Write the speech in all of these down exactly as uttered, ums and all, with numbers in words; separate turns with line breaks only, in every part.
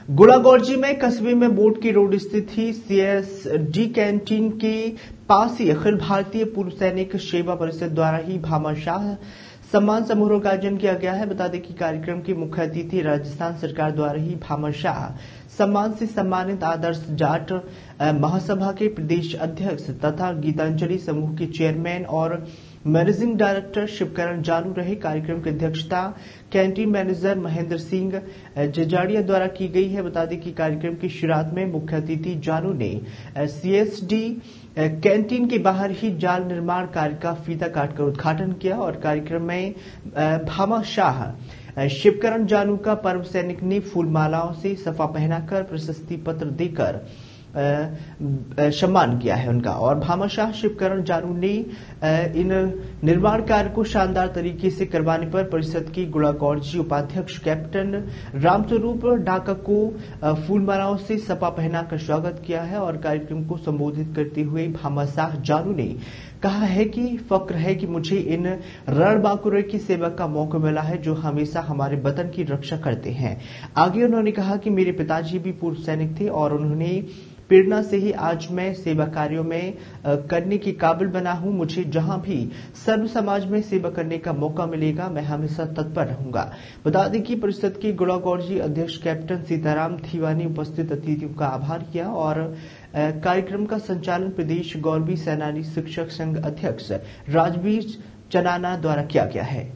गुड़ागौरजी में कस्बे में बोर्ड की रोड स्थित ही सीएसडी कैंटीन के पास ही अखिल भारतीय पूर्व सैनिक सेवा परिषद द्वारा ही भामाशाह सम्मान समारोह का आयोजन किया गया है। बता दें कि कार्यक्रम के मुख्य अतिथि राजस्थान सरकार द्वारा ही भामाशाह सम्मान से सम्मानित आदर्श जाट महासभा के प्रदेश अध्यक्ष तथा गीतांजलि समूह के चेयरमैन और मैनेजिंग डायरेक्टर शिवकरण जानू रहे। कार्यक्रम की अध्यक्षता कैंटीन मैनेजर महेंद्र सिंह जजाड़िया द्वारा की गई है। बता दें कि कार्यक्रम की शुरुआत में मुख्य अतिथि जानू ने सीएसडी कैंटीन के बाहर ही जाल निर्माण कार्य का फीता काटकर उद्घाटन किया और कार्यक्रम में भामाशाह शिवकरण जानू का पर्व सैनिक ने फूल मालाओं से सफा पहनाकर प्रशस्ति पत्र देकर सम्मान किया है उनका। और भामाशाह शिवकरण जानू ने इन निर्माण कार्य को शानदार तरीके से करवाने पर परिषद की गुड़ागौरजी उपाध्यक्ष कैप्टन रामस्वरूप ढाका को फूलमालाओं से सपा पहनाकर स्वागत किया है। और कार्यक्रम को संबोधित करते हुए भामाशाह जानू ने कहा है कि फक्र है कि मुझे इन रणबांकुरे की सेवा का मौका मिला है जो हमेशा हमारे वतन की रक्षा करते हैं। आगे उन्होंने कहा कि मेरे पिताजी भी पूर्व सैनिक थे और उन्होंने प्रेरणा से ही आज मैं सेवा कार्यों में करने के काबिल बना हूं। मुझे जहां भी सर्व समाज में सेवा करने का मौका मिलेगा मैं हमेशा तत्पर रहूंगा। बता दें कि परिषद के गुड़ागौरजी अध्यक्ष कैप्टन सीताराम थीवा ने उपस्थित अतिथियों का आभार किया और कार्यक्रम का संचालन प्रदेश गौरवी सेनानी शिक्षक संघ अध्यक्ष राजवीर चनाना द्वारा किया गया है।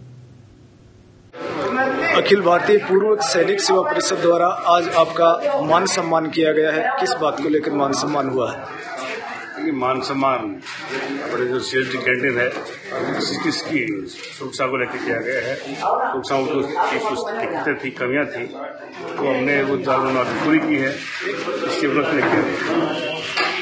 अखिल भारतीय पूर्व सैनिक सेवा परिषद द्वारा आज आपका मान सम्मान किया गया है, किस बात को लेकर मान सम्मान हुआ है?
मान सम्मान अपने जो सीएसडी कैंटीन है इसकी सुरक्षा को लेकर किया गया है। सुरक्षा की कुछ दिक्कतें थी, कमियां थी, तो हमने वो जानकारी पूरी की है, इसकी उपलब्धि में किया।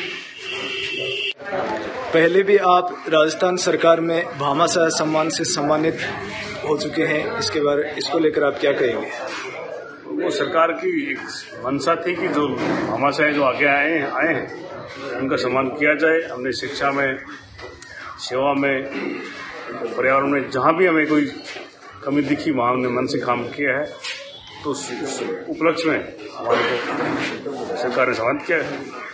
पहले भी आप राजस्थान सरकार में भामाशाह सम्मान से सम्मानित हो चुके हैं, इसके बारे इसको लेकर आप क्या कहेंगे?
वो सरकार की एक मंशा थी कि जो भामाशाह जो आगे आए आए हैं उनका सम्मान किया जाए। हमने शिक्षा में, सेवा में, पर्यावरण में जहां भी हमें कोई कमी दिखी वहां हमने मन से काम किया है, तो उस उपलक्ष्य में हमारे को सरकार ने सम्मानित किया है।